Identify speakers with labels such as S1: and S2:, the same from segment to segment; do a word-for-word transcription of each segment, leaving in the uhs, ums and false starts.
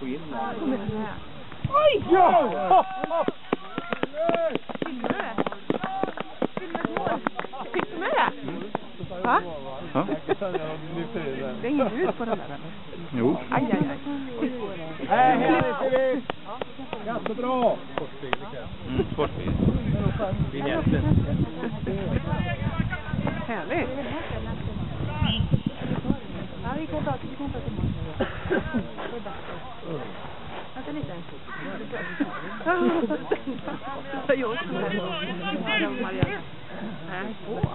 S1: få in den.
S2: Oj! Ja!
S3: Filmar du det? Filmar ett mål? Fick du med det? Va?
S1: Ja?
S3: Det är inget ljud på den där, eller?
S1: Jo.
S3: Aj, aj, aj.
S2: Nej, hej, ganska bra.
S1: Sportbil. Mm, sportbil. Vinjetten.
S3: Härligt.
S4: Ja, vi kan ta, vi kan ta till mål. Vänta lite.
S3: Det är jag också. Ja, Marianne. Nej, två.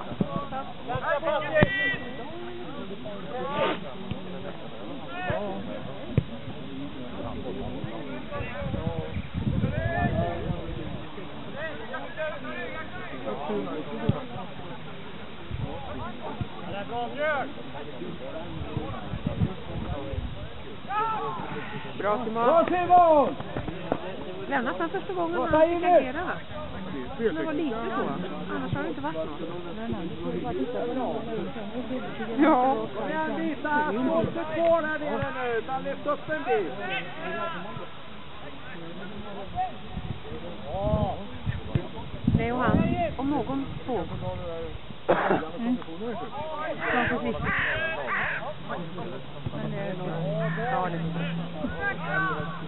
S3: Bra Simon.
S2: Bra Simon!
S3: Lämnas han första gången han fick agera, va? Det var lite så. Annars har det inte varit något. Ja.
S2: Jag visar att måste kvar här nere nu. Han lyft upp en bit.
S3: Nej, och han, om någon såg. Mm. Ja, precis. Men det är nog... Ja, det är nog.